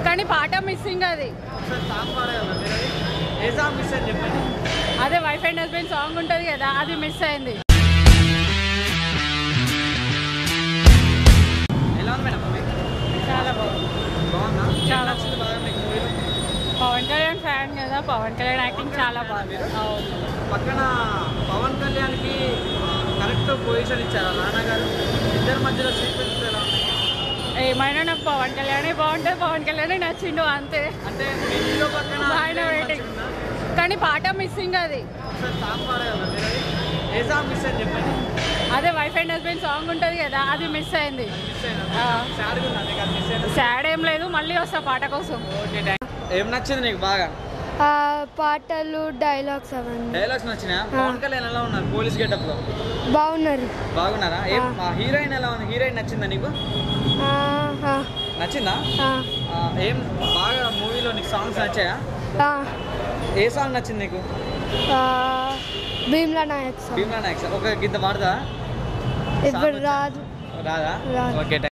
కానీ పాట మిస్సింగ్ అది. అదే వైఫ్ అండ్ హస్బెండ్ సాంగ్ ఉంటుంది కదా, అది మిస్ అయింది. చాలా బాగుంది. చాలా పవన్ కళ్యాణ్ ఫ్యాన్ కదా, పవన్ కళ్యాణ్ యాక్టింగ్ చాలా బాగుంది. పక్కన పవన్ కళ్యాణ్కి కరెక్ట్ పొజిషన్ ఇచ్చారు నాన్న గారు. ఇద్దరి మధ్యలో సీక్వెన్స్ ఎలా ఉన్నాయి? ఏమైనా నాకు పవన్ కళ్యాణే బాగుంటుంది, పవన్ కళ్యాణే నచ్చిండు అంతే. అంటే పక్కన ఆయన వెయిటింగ్ కానీ పాట మిస్సింగ్ అది. ఏ సాంగ్ మిస్ అని చెప్పండి. అదే వైఫ్ అండ్ హస్బెండ్ సాంగ్ ఉంటుంది కదా, అది మిస్ అయింది. సాడ్ ఏం లేదు, మళ్ళీ వస్తా పాట కోసం. ఏం నచ్చింది నీకు బాగా? పాటలు, డైలాగ్స్ అవన్నీ. డైలాగ్స్ నచ్చినా? పవన్ కళ్యాణ్ ఎలా ఉన్నారు పోలీస్ గెటప్ లో? బాగున్నారా? ఏం హీరోయిన్ ఎలా ఉంది? హీరోయిన్ నచ్చిందా నీకు? నచ్చిందా? ఏం బాగా మూవీలో నీకు సాంగ్స్ నచ్చాయా? ఏ సాంగ్ నచ్చింది నీకు? భీమ్లా నాయక్. ఒక గీత పాడదా? రాదు. రాదా? ఓకే.